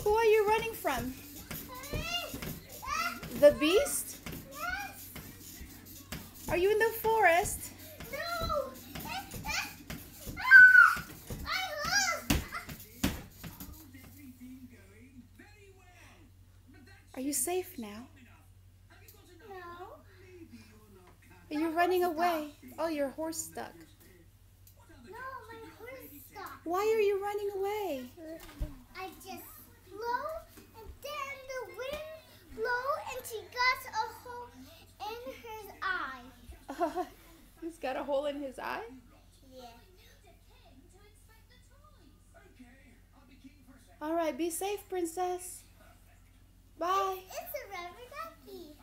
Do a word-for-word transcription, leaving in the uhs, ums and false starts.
Who are you running from? The beast? Yes. Are you in the forest? No. I lost. Are you safe now? No. Are you running away? Oh, your horse stuck. No, my horse stopped. Why are you running away? I just blow and then the wind blow and she got a hole in his eye. Uh, he's got a hole in his eye? Yeah. All right, be safe, princess. Bye. It's a rubber ducky.